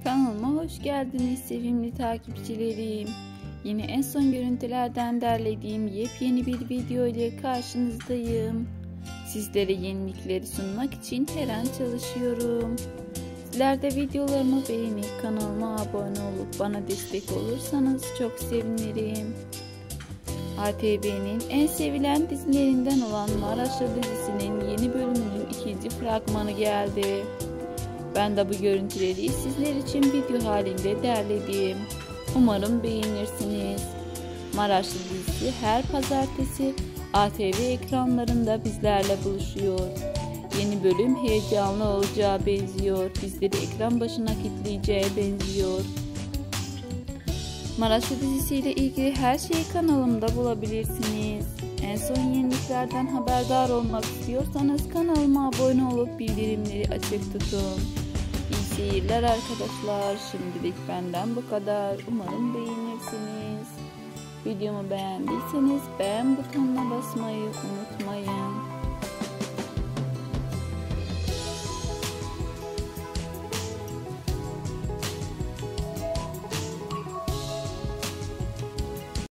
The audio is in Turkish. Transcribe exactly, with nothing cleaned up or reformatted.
Kanalıma hoş geldiniz sevimli takipçilerim. Yine en son görüntülerden derlediğim yepyeni bir video ile karşınızdayım. Sizlere yenilikleri sunmak için her an çalışıyorum. Sizler de videolarımı beğenip kanalıma abone olup bana destek olursanız çok sevinirim. A T V'nin en sevilen dizilerinden olan Maraşlı dizisinin yeni bölümünün ikinci fragmanı geldi. Ben de bu görüntüleri sizler için video halinde derledim. Umarım beğenirsiniz. Maraşlı dizisi her pazartesi A T V ekranlarında bizlerle buluşuyor. Yeni bölüm heyecanlı olacağı benziyor. Bizleri ekran başına kilitleyeceğe benziyor. Maraşlı dizisiyle ilgili her şeyi kanalımda bulabilirsiniz. En son yeniliklerden haberdar olmak istiyorsanız kanalıma abone olup bildirimleri açık tutun. İyi seyirler arkadaşlar. Şimdilik benden bu kadar. Umarım beğenirsiniz. Videomu beğendiyseniz beğen butonuna basmayı unutmayın.